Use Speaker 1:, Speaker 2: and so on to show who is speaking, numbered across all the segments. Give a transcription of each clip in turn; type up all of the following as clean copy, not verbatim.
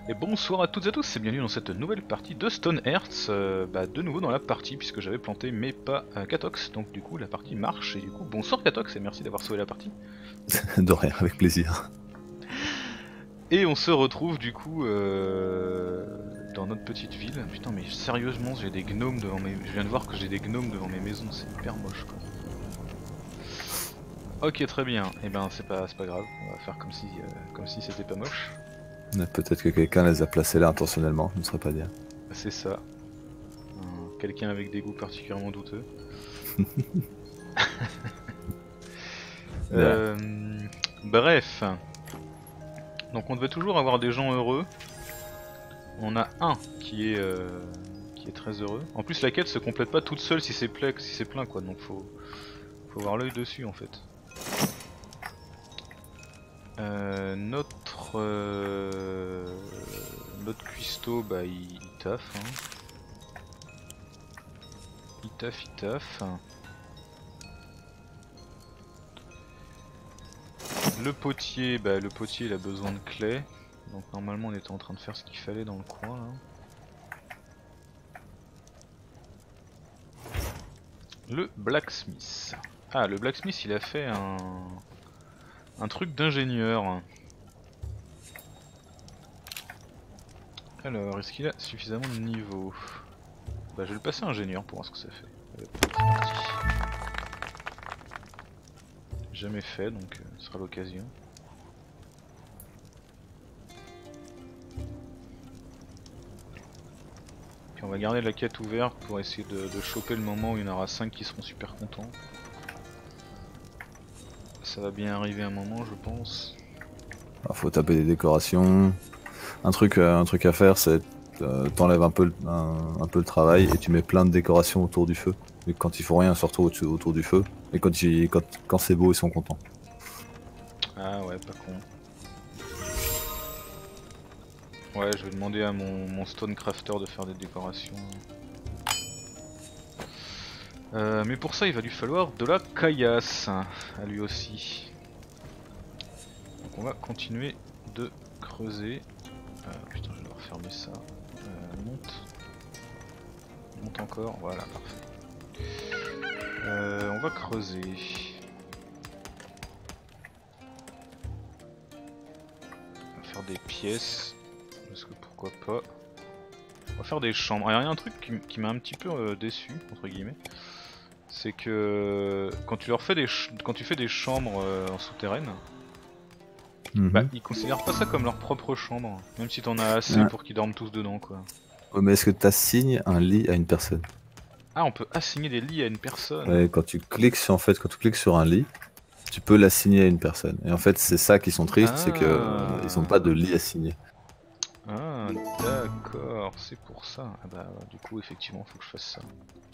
Speaker 1: Et bonsoir à toutes et à tous et bienvenue dans cette nouvelle partie de Stone Hearts, de nouveau dans la partie puisque j'avais planté mais pas Katox, donc du coup la partie marche et du coup bonsoir Katox et merci d'avoir sauvé la partie.
Speaker 2: De rien, avec plaisir.
Speaker 1: Et on se retrouve du coup dans notre petite ville. Putain mais sérieusement j'ai des gnomes devant mes... Je viens de voir que j'ai des gnomes devant mes maisons, c'est hyper moche quoi. Ok très bien, et ben c'est pas grave, on va faire comme si c'était pas moche.
Speaker 2: Peut-être que quelqu'un les a placés là intentionnellement, je ne saurais pas dire.
Speaker 1: C'est ça, quelqu'un avec des goûts particulièrement douteux.
Speaker 2: De rien.
Speaker 1: Euh, Bref. Donc on devait toujours avoir des gens heureux. On a un qui est très heureux. En plus la quête se complète pas toute seule si c'est plein quoi, donc faut avoir l'œil dessus en fait. Notre cuistot bah il taffe hein. Il taffe. Le potier il a besoin de clés. Donc normalement on était en train de faire ce qu'il fallait dans le coin là. Le blacksmith. Ah, le blacksmith il a fait un truc d'ingénieur. Alors, est-ce qu'il a suffisamment de niveau? Bah, je vais le passer ingénieur pour voir ce que ça fait. Allez, c'est parti. Jamais fait donc ce sera l'occasion. Puis on va garder la quête ouverte pour essayer de choper le moment où il y en aura 5 qui seront super contents. Ça va bien arriver un moment, je pense.
Speaker 2: Alors, faut taper des décorations. Un truc à faire, c'est t'enlèves un peu le travail et tu mets plein de décorations autour du feu. Et quand il faut rien, surtout autour du feu. Et quand c'est beau, ils sont contents.
Speaker 1: Ah ouais, pas con. Ouais, je vais demander à mon stone crafter de faire des décorations. Mais pour ça, il va lui falloir de la caillasse à lui aussi. Donc on va continuer de creuser. Putain, je vais devoir fermer ça. Monte. Monte encore, voilà, parfait. On va creuser. On va faire des pièces. Parce que pourquoi pas. On va faire des chambres. Alors il y a un truc qui m'a un petit peu déçu, entre guillemets. C'est que quand tu leur fais quand tu fais des chambres en souterraine, bah
Speaker 2: Mhm.
Speaker 1: ils considèrent pas ça comme leur propre chambre. Même si t'en as assez
Speaker 2: Ah.
Speaker 1: pour qu'ils dorment tous dedans quoi.
Speaker 2: Ouais, mais est-ce que tu assignes un lit à une personne?
Speaker 1: Ah, on peut assigner des lits à une personne.
Speaker 2: Ouais, quand tu cliques sur un lit, tu peux l'assigner à une personne. Et en fait, c'est ça qui sont tristes, c'est que ils ont pas de
Speaker 1: Ah,
Speaker 2: lit assigné.
Speaker 1: ah d'accord, c'est pour ça. Ah bah du coup effectivement faut que je fasse ça.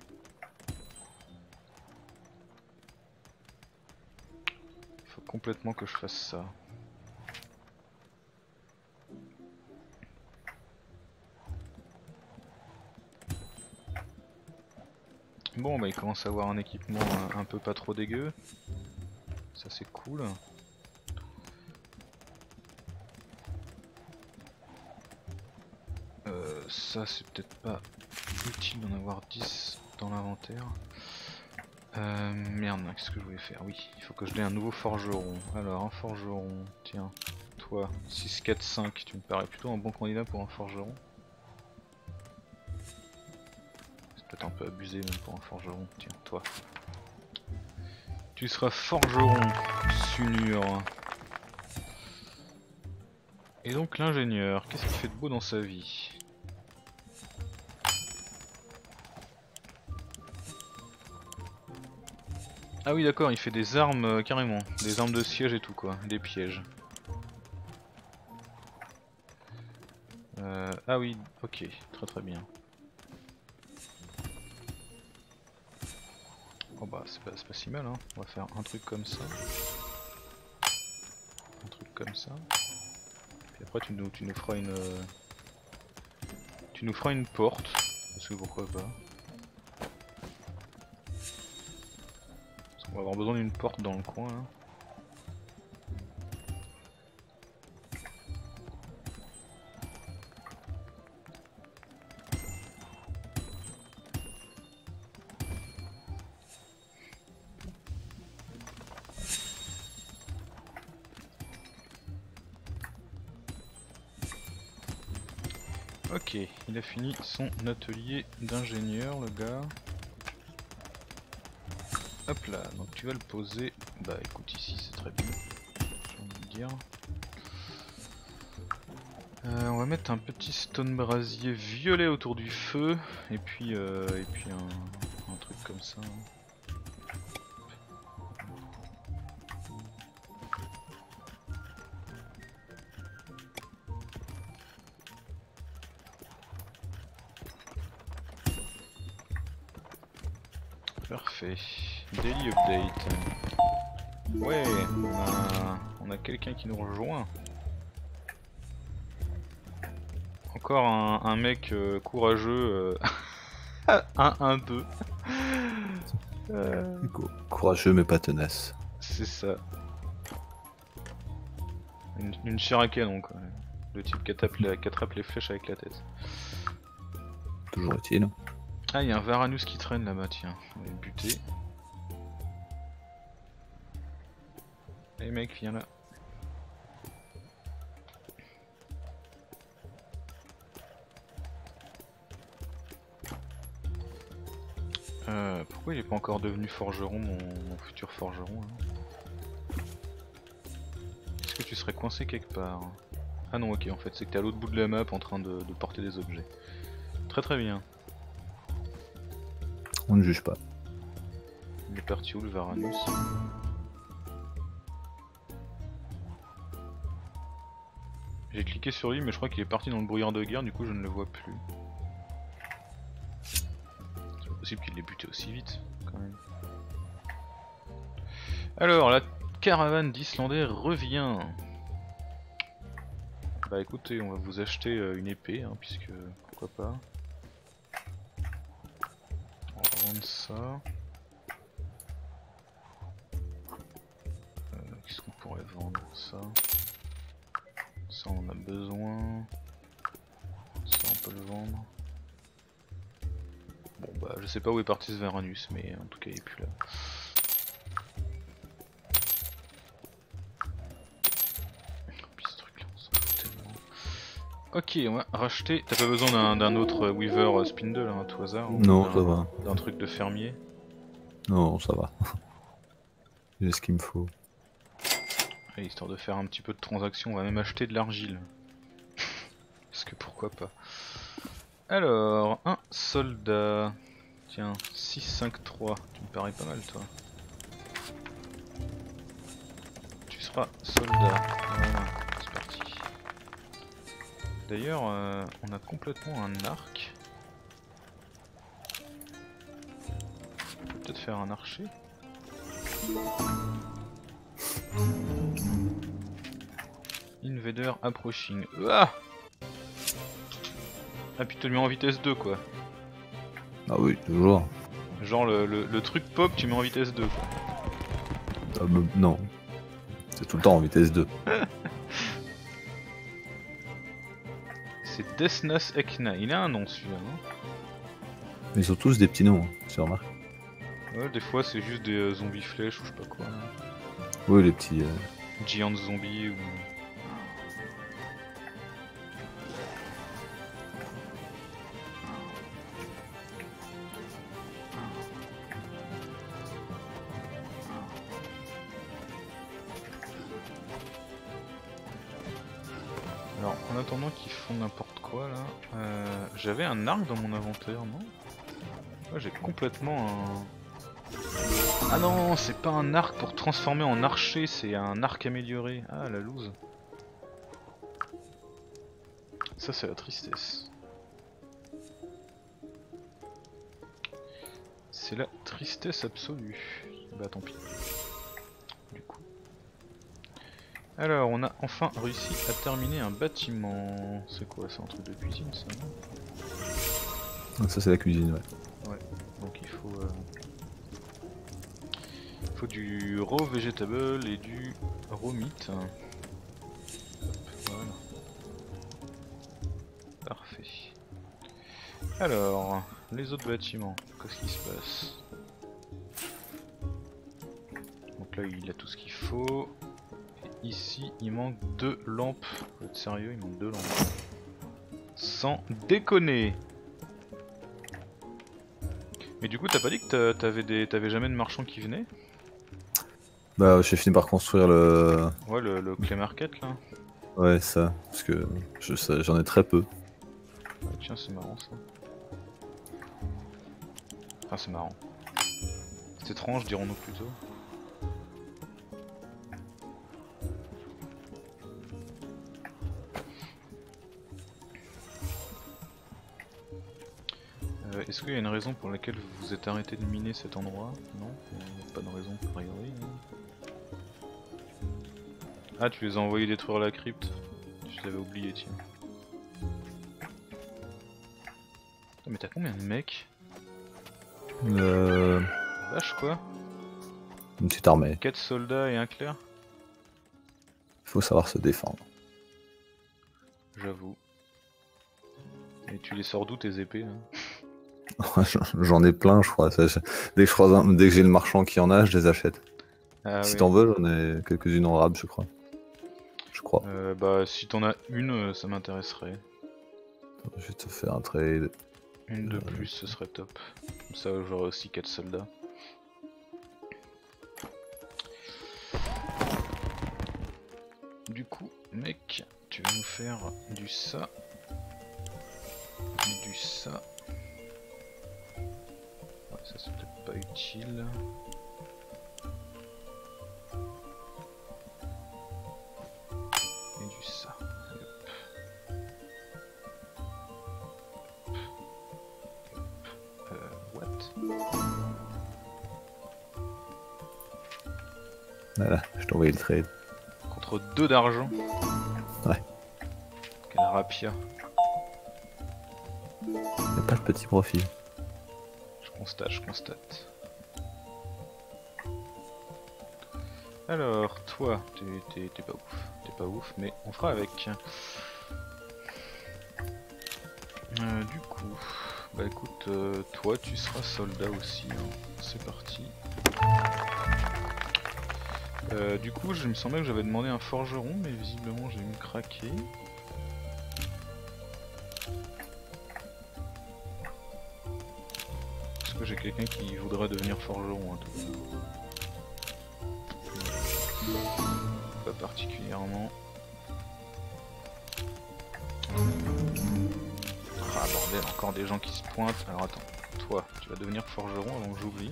Speaker 1: Il faut complètement que je fasse ça. Bon bah il commence à avoir un équipement un peu pas trop dégueu. Ça c'est cool. Ça c'est peut-être pas utile d'en avoir 10 dans l'inventaire. Merde, qu'est-ce que je voulais faire? Oui, il faut que je l'ai un nouveau forgeron. Alors un forgeron, tiens, toi, 6, 4, 5, tu me parais plutôt un bon candidat pour un forgeron. C'est peut-être un peu abusé même pour un forgeron, tiens, toi. Tu seras forgeron, Sunur. Et donc l'ingénieur, qu'est-ce qu'il fait de beau dans sa vie? Ah oui d'accord, il fait des armes carrément, des armes de siège et tout quoi, des pièges. Ah oui, ok, très très bien. Oh bah c'est pas si mal hein, on va faire un truc comme ça. Un truc comme ça. Puis après tu nous feras une... tu nous feras une porte, parce que pourquoi pas. Parce qu'on va avoir besoin d'une porte dans le coin là. Ok, il a fini son atelier d'ingénieur, le gars. Hop là, donc tu vas le poser. Bah écoute, ici c'est très bien, j'ai envie de dire. On va mettre un petit stone brasier violet autour du feu, et puis un truc comme ça. Parfait. Daily update. Ouais, on a quelqu'un qui nous rejoint. Encore un mec courageux. 1-1-2.
Speaker 2: Courageux mais pas tenace.
Speaker 1: C'est ça. Une chair à canon quoi. Le type qui attrape les flèches avec la tête.
Speaker 2: Toujours est-il.
Speaker 1: Ah, il y a un Varanus qui traîne là-bas, tiens. On va le buter. Allez mec, viens là. Pourquoi il est pas encore devenu forgeron, mon futur forgeron hein. Est-ce que tu serais coincé quelque part? Ah non, ok, en fait, c'est que t'es à l'autre bout de la map en train de porter des objets. Très très bien.
Speaker 2: On ne juge pas.
Speaker 1: Il est parti où le Varanus? J'ai cliqué sur lui mais je crois qu'il est parti dans le brouillard de guerre, du coup je ne le vois plus. C'est pas possible qu'il l'ait buté aussi vite quand même. Alors la caravane d'Islandais revient. Bah écoutez, on va vous acheter une épée hein, puisque pourquoi pas. On va vendre ça. Qu'est-ce qu'on pourrait vendre? Ça on en a besoin. Ça on peut le vendre. Bon bah je sais pas où est parti ce Varanus mais en tout cas il est plus là. Puis ce truc là on s'en fout tellement. Ok, on va racheter. T'as pas besoin d'un autre Weaver Spindle hein, à tout hasard?
Speaker 2: Non, ça va.
Speaker 1: D'un truc de fermier?
Speaker 2: Non, ça va. J'ai ce qu'il me faut.
Speaker 1: Et histoire de faire un petit peu de transaction, on va même acheter de l'argile. Parce que pourquoi pas. Alors, un soldat. Tiens, 6-5-3. Tu me parais pas mal toi. Tu seras soldat. Voilà, c'est parti. D'ailleurs, on a complètement un arc. On peut peut-être faire un archer. Invader approaching. Ah puis tu le mets en vitesse 2 quoi.
Speaker 2: Ah oui, toujours.
Speaker 1: Genre le truc pop, tu mets en vitesse 2 quoi.
Speaker 2: Ah, non. C'est tout le temps en vitesse 2.
Speaker 1: C'est Desnas Ekna. Il a un nom celui-là, non?
Speaker 2: Ils ont tous des petits noms, hein, tu remarques.
Speaker 1: Ouais, des fois c'est juste des zombies flèches ou je sais pas quoi.
Speaker 2: Oui, les petits.
Speaker 1: Giant zombies ou. Alors en attendant qu'ils font n'importe quoi là, j'avais un arc dans mon inventaire, non? Ouais, j'ai complètement un... Ah non, c'est pas un arc pour transformer en archer, c'est un arc amélioré. Ah la loose. Ça c'est la tristesse. C'est la tristesse absolue. Bah tant pis. Du coup. Alors on a enfin réussi à terminer un bâtiment. C'est quoi? C'est un truc de cuisine ça, non?
Speaker 2: Ça c'est la cuisine, ouais.
Speaker 1: Ouais, donc il faut du raw vegetable et du raw meat. Voilà. Parfait. Alors, les autres bâtiments, qu'est-ce qui se passe? Donc là il a tout ce qu'il faut. Et ici il manque 2 lampes. Faut être sérieux, il manque 2 lampes. Sans déconner. Mais du coup t'as pas dit que t'avais jamais de marchands qui venaient?
Speaker 2: Bah j'ai fini par construire le...
Speaker 1: Ouais le Clay Market là.
Speaker 2: Ouais ça, parce que j'en ai très peu.
Speaker 1: Ah, tiens c'est marrant ça. Enfin c'est marrant. C'est étrange dirons-nous plutôt. Est-ce qu'il y a une raison pour laquelle vous vous êtes arrêté de miner cet endroit? Non, il n'y a pas de raison a priori. Ah tu les as envoyés détruire la crypte? Je l'avais oublié tiens. Mais t'as combien de mecs? Vache quoi?
Speaker 2: Une petite armée.
Speaker 1: 4 soldats et un clerc?
Speaker 2: Il faut savoir se défendre.
Speaker 1: J'avoue. Et tu les sors d'où tes épées là?
Speaker 2: J'en ai plein je crois. Dès que j'ai le marchand qui en a, je les achète.
Speaker 1: Ah,
Speaker 2: Si
Speaker 1: oui.
Speaker 2: t'en veux, j'en ai quelques-unes en rab je crois.
Speaker 1: Bah si t'en as une, ça m'intéresserait.
Speaker 2: Je vais te faire un trade.
Speaker 1: Une de plus, ce serait top. Comme ça j'aurai aussi 4 soldats. Du coup, mec, tu vas nous faire du ça. Du ça. Ouais, ça c'est peut-être pas utile. Et du ça.
Speaker 2: Voilà, je t'ai envoyé le trade.
Speaker 1: Contre 2 d'argent.
Speaker 2: Ouais.
Speaker 1: Quel rapia.
Speaker 2: Y'a pas de petit profil.
Speaker 1: Je constate, je constate. Alors, toi, t'es pas ouf. T'es pas ouf, mais on fera avec. Du coup, bah écoute, toi tu seras soldat aussi. Hein. C'est parti. Du coup, il me semblait que j'avais demandé un forgeron, mais visiblement j'ai eu craqué. Est-ce que j'ai quelqu'un qui voudrait devenir forgeron, hein, tout cas. Pas particulièrement. Ah bordel, encore des gens qui se pointent. Alors attends, toi, tu vas devenir forgeron avant que j'oublie.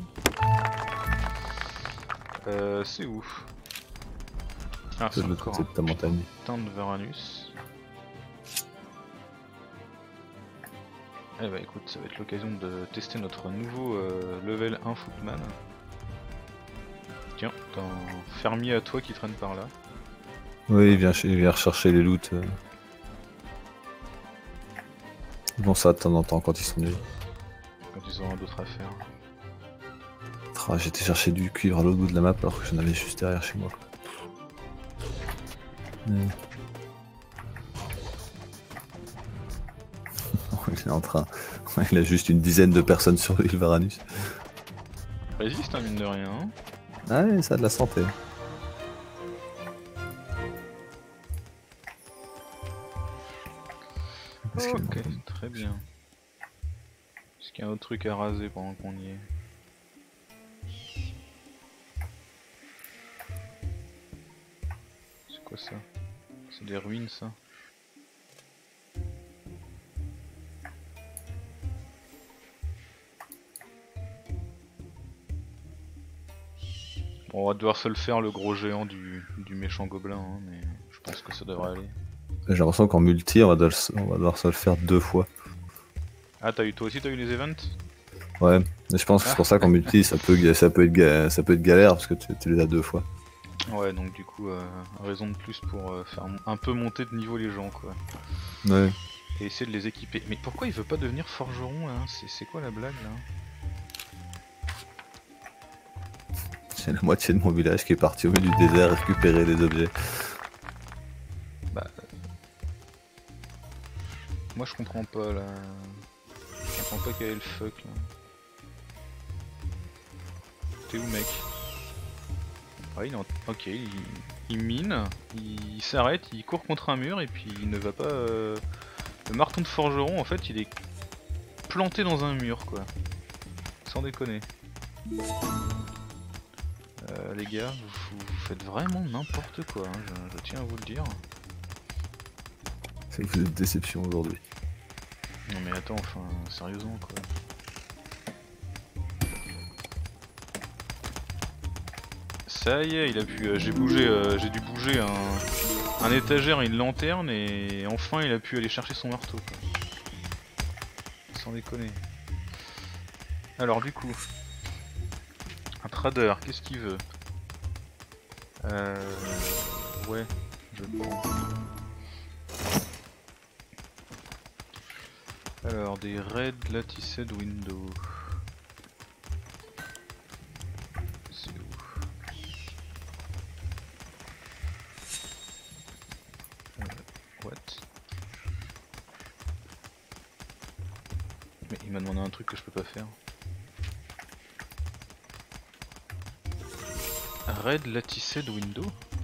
Speaker 1: C'est où? Ah, c'est
Speaker 2: de l'autre
Speaker 1: encore
Speaker 2: côté de ta montagne.
Speaker 1: putain de Varanus. Eh bah écoute, ça va être l'occasion de tester notre nouveau level 1 Footman. Tiens, t'as un fermier à toi qui traîne par là.
Speaker 2: Oui, il vient rechercher les loots. Bon ça de temps en temps quand ils sont nuls.
Speaker 1: Quand ils auront d'autres affaires.
Speaker 2: Ah, j'étais chercher du cuivre à l'autre bout de la map alors que j'en avais juste derrière chez moi. Il est en train. Il a juste une dizaine de personnes sur l'île Varanus.
Speaker 1: Résiste, hein, mine de rien. Hein.
Speaker 2: Ah ouais, ça a de la santé.
Speaker 1: Ok, très bien. Est-ce qu'il y a un autre truc à raser pendant qu'on y est? C'est quoi ça? C'est des ruines ça? Bon, on va devoir se le faire le gros géant du méchant gobelin, hein, mais je pense que ça devrait aller.
Speaker 2: J'ai l'impression qu'en multi, on va devoir se le faire 2 fois.
Speaker 1: Ah, toi aussi t'as eu les events?
Speaker 2: Ouais, mais je pense que c'est pour ça qu'en multi, ça peut être galère parce que tu les as 2 fois.
Speaker 1: Ouais, donc du coup, raison de plus pour faire un peu monter de niveau les gens, quoi.
Speaker 2: Ouais.
Speaker 1: Et essayer de les équiper. Mais pourquoi il veut pas devenir forgeron, là? C'est quoi la blague, là?
Speaker 2: J'ai la moitié de mon village qui est parti au milieu du désert récupérer des objets.
Speaker 1: Bah... Moi je comprends pas, là... Je comprends pas quel est le fuck, là. T'es où, mec? Ah, il est en... Ok, il mine, il s'arrête, il court contre un mur et puis il ne va pas Le marteau de forgeron en fait il est planté dans un mur quoi. Sans déconner. Les gars, vous faites vraiment n'importe quoi, hein, je tiens à vous le dire.
Speaker 2: C'est que vous êtes déception aujourd'hui.
Speaker 1: Non mais attends, enfin, sérieusement quoi. Ça y est, il a pu, j'ai dû bouger un étagère et une lanterne et enfin il a pu aller chercher son marteau quoi. Sans déconner. Alors du coup, un trader, qu'est-ce qu'il veut? Ouais, je prends. Alors des red latticed window. C'est où? What? Mais il m'a demandé un truc que je peux pas faire. Red latticed window?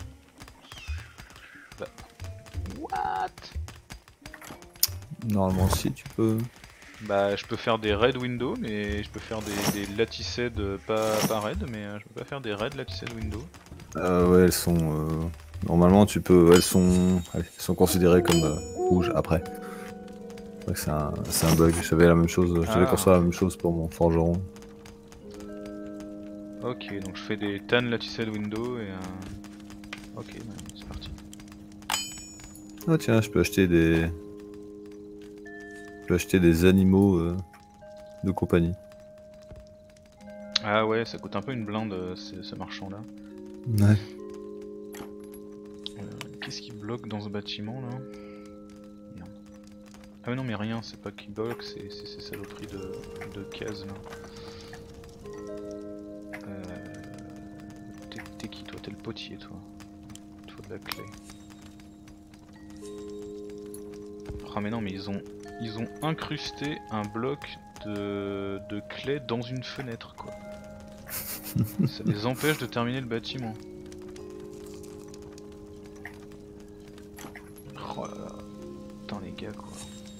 Speaker 1: Bah. What?
Speaker 2: Normalement si tu peux.
Speaker 1: Bah je peux faire des red window mais je peux faire des latticed pas red mais je peux pas faire des red latticed window.
Speaker 2: Ouais elles sont... Normalement tu peux... Elles sont considérées comme rouges après. C'est un bug, j'avais la même chose, j'avais construit la même chose pour mon forgeron.
Speaker 1: Ok donc je fais des tan latticed window et ok bah, c'est parti.
Speaker 2: Ah tiens je peux acheter des... Je peux acheter des animaux de compagnie.
Speaker 1: Ah ouais ça coûte un peu une blinde ce marchand là.
Speaker 2: Ouais.
Speaker 1: Qu'est-ce qui bloque dans ce bâtiment là? Merde. Ah mais non mais rien, c'est pas qui bloque, c'est ces saloperies de cases là. T'es qui toi? T'es le potier toi. Il faut de la clé. Ah mais non mais ils ont incrusté un bloc de clé dans une fenêtre quoi. Ça les empêche de terminer le bâtiment. Oh là là. Putain les gars quoi.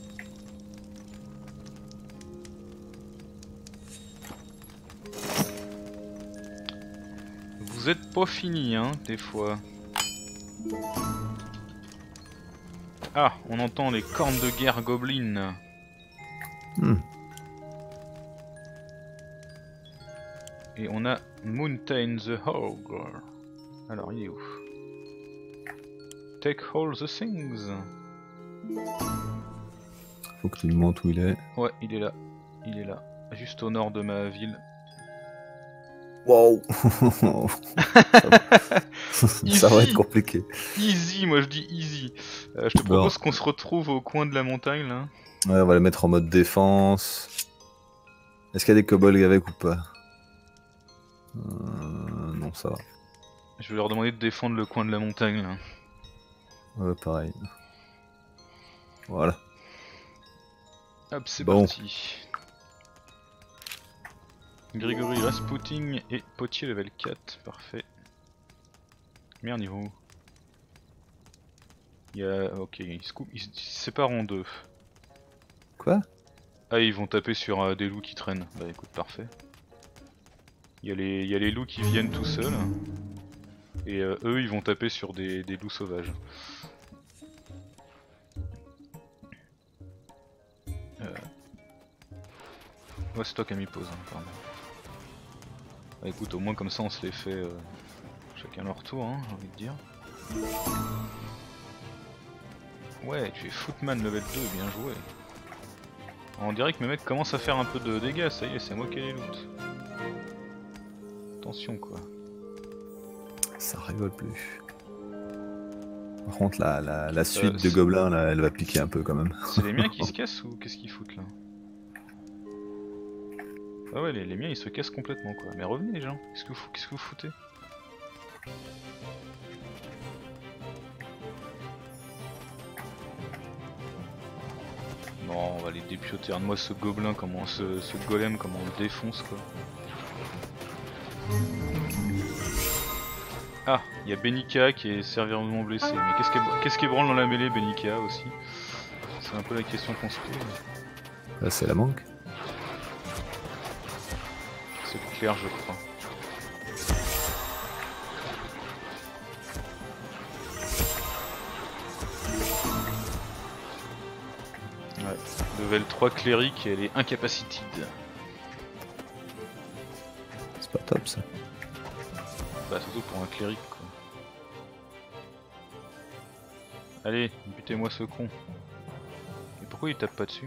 Speaker 1: Vous êtes pas finis hein des fois. Ah, on entend les cornes de guerre gobelines. Et on a Mountain the Ogre. Alors il est où? Take all the things.
Speaker 2: Faut que tu me montres où il est.
Speaker 1: Ouais, il est là. Il est là. Juste au nord de ma ville.
Speaker 2: Wow. Ça va être compliqué.
Speaker 1: Easy, moi je dis easy. Je te propose qu'on se retrouve au coin de la montagne là.
Speaker 2: Ouais, on va les mettre en mode défense. Est-ce qu'il y a des kobolds avec ou pas? Non, ça va.
Speaker 1: Je vais leur demander de défendre le coin de la montagne là.
Speaker 2: Ouais, pareil. Voilà.
Speaker 1: Hop, c'est parti. Grégory Rasputin et Potier level 4, parfait. Merde, il va où? Il y a... Ok, ils se séparent en deux.
Speaker 2: Quoi?
Speaker 1: Ah, ils vont taper sur des loups qui traînent. Bah écoute, parfait. Il y a les loups qui viennent tout seuls. Et eux, ils vont taper sur des loups sauvages. Ouais, c'est toi qui as mis pause, hein, pardon. Bah écoute, au moins comme ça on se les fait chacun leur tour, hein, j'ai envie de dire. Ouais, tu es Footman level 2, bien joué. On dirait que mes mecs commencent à faire un peu de dégâts, ça y est, c'est moi qui ai les loot. Attention quoi.
Speaker 2: Ça rigole plus. Par contre la suite de gobelins là, elle va piquer un peu quand même.
Speaker 1: C'est les miens qui se cassent ou qu'est-ce qu'ils foutent là? Ah ouais, les miens ils se cassent complètement quoi. Mais revenez les gens, qu'est-ce que vous foutez? Bon, on va les dépioter. Regarde-moi ce gobelin, ce golem, comment on le défonce quoi. Ah, il y a Benika qui est sérieusement blessé. Mais qu'est-ce qui branle dans la mêlée, Benika aussi? C'est un peu la question qu'on se pose.
Speaker 2: Là, c'est la manque.
Speaker 1: C'est le clair, je crois. Ouais, level 3 cléric et elle est incapacited.
Speaker 2: C'est pas top ça.
Speaker 1: Bah surtout pour un cléric quoi. Allez, butez-moi ce con. Et pourquoi il tape pas dessus?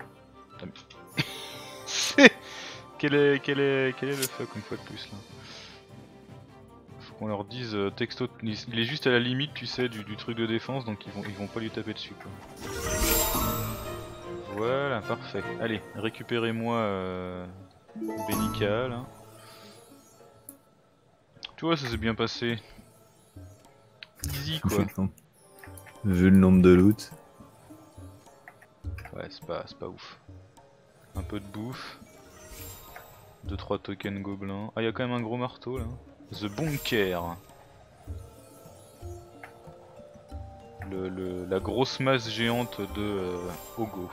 Speaker 1: Quel est le fuck une fois de plus là? Faut qu'on leur dise texto, il est juste à la limite tu sais du truc de défense donc ils vont pas lui taper dessus quoi. Voilà, parfait. Allez, récupérez-moi Benica là. Tu vois, ça s'est bien passé. Easy quoi.
Speaker 2: Vu le nombre de loot.
Speaker 1: Ouais, c'est pas ouf. Un peu de bouffe. 2-3 tokens gobelins. Ah, y'a quand même un gros marteau là. The Bunker. La grosse masse géante de Ogo.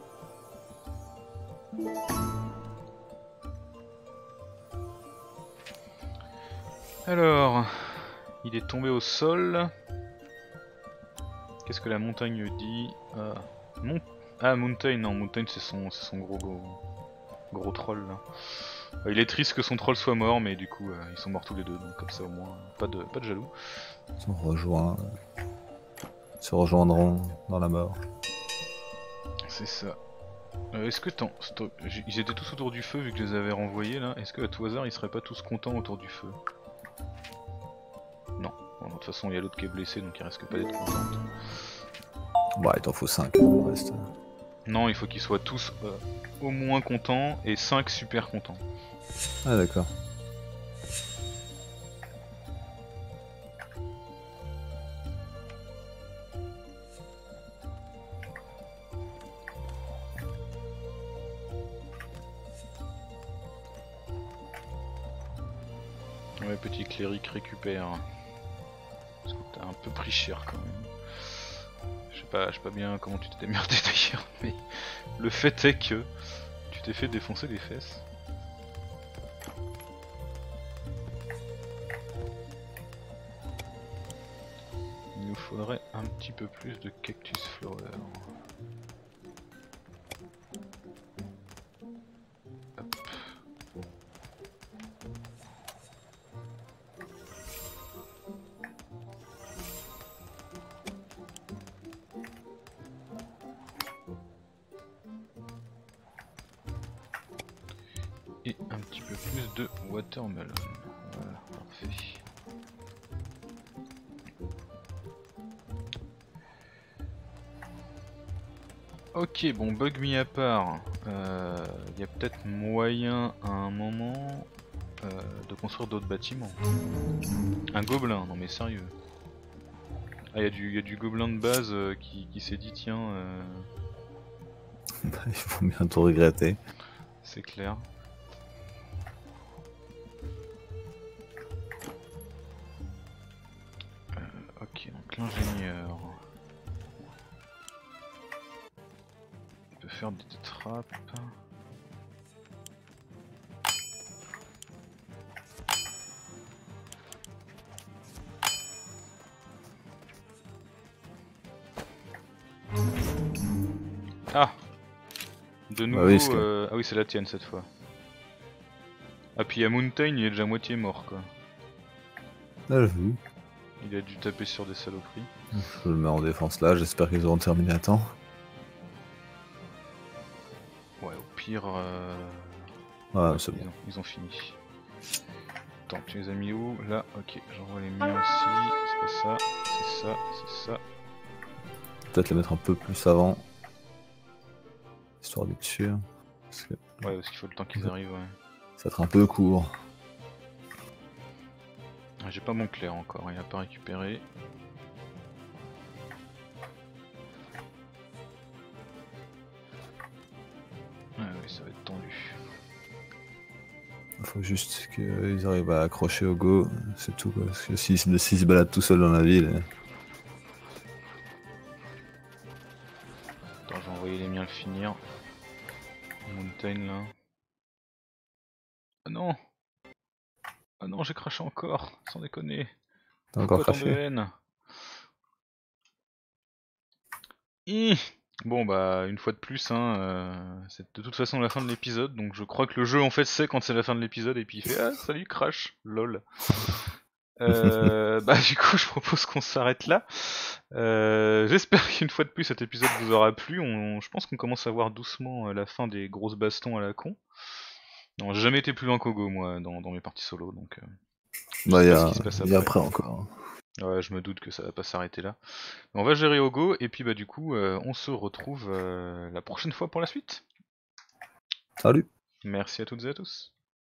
Speaker 1: Alors, il est tombé au sol. Qu'est-ce que la montagne dit? Ah, Mountain, non, Mountain c'est son gros troll là. Il est triste que son troll soit mort, mais du coup ils sont morts tous les deux, donc comme ça au moins pas de jaloux.
Speaker 2: Ils se rejoindront dans la mort.
Speaker 1: C'est ça. Est-ce que ils étaient tous autour du feu vu que je les avais renvoyés là. Est-ce que à tout hasard ils seraient pas tous contents autour du feu? Non. Bon, de toute façon il y a l'autre qui est blessé donc il risque pas d'être content.
Speaker 2: Bah il t'en faut 5 le reste.
Speaker 1: Non, il faut qu'ils soient tous au moins contents et 5 super contents.
Speaker 2: Ah d'accord.
Speaker 1: Ouais, petit cléric récupère. Parce que t'as un peu pris cher quand même. Je sais pas bien comment tu t'es démerdé d'ailleurs, mais le fait est que tu t'es fait défoncer les fesses. Il nous faudrait un petit peu plus de cactus flower. Hop. Et un petit peu plus de watermelon. Voilà, parfait. Ok, bon, bug mis à part, y a peut-être moyen à un moment de construire d'autres bâtiments. Un gobelin, non mais sérieux. Ah, y a du gobelin de base qui s'est dit tiens,
Speaker 2: Il faut bientôt regretter.
Speaker 1: c'est clair. Ok, donc l'ingénieur. Il peut faire des trappes. Ah! De nouveau, ah oui c'est la tienne cette fois. Ah puis à Mountain il est déjà moitié mort quoi.
Speaker 2: Là j'avoue.
Speaker 1: Il a dû taper sur des saloperies.
Speaker 2: Je le mets en défense là, j'espère qu'ils auront terminé à temps.
Speaker 1: Ouais au pire...
Speaker 2: Ah
Speaker 1: ouais,
Speaker 2: c'est bon.
Speaker 1: Ils ont fini. Attends, tu les as mis où? Là, ok, j'envoie les miens aussi. C'est pas ça, c'est ça, c'est ça.
Speaker 2: Peut-être les mettre un peu plus avant. Histoire d'être sûr. Parce que
Speaker 1: Ouais, parce qu'il faut le temps qu'ils arrivent, ouais.
Speaker 2: ça va être un peu court.
Speaker 1: Ah, j'ai pas mon clair encore, il a pas récupéré. Ah oui, ça va être tendu.
Speaker 2: Il faut juste qu'ils arrivent à accrocher au go, c'est tout quoi. Parce que s'ils se baladent tout seul dans la ville.
Speaker 1: j'allais bien le finir. Mountain là. Ah non! Ah non, j'ai craché encore, sans déconner.
Speaker 2: T'as encore
Speaker 1: Pourquoi tant de
Speaker 2: craché?
Speaker 1: haine? Hi. Bon bah une fois de plus, c'est de toute façon la fin de l'épisode, donc je crois que le jeu en fait sait quand c'est la fin de l'épisode et puis il fait ah salut crash, lol. Bah du coup je propose qu'on s'arrête là. J'espère qu'une fois de plus cet épisode vous aura plu. Je pense qu'on commence à voir doucement la fin des grosses bastons à la con. Non, j'ai jamais été plus loin qu'Ogo moi dans mes parties solo, donc je
Speaker 2: Bah,
Speaker 1: sais pas ce qui se passe
Speaker 2: y a
Speaker 1: après.
Speaker 2: après encore.
Speaker 1: Ouais, je me doute que ça va pas s'arrêter là. On va gérer Ogo et puis bah du coup on se retrouve la prochaine fois pour la suite.
Speaker 2: Salut!
Speaker 1: Merci à toutes et à tous.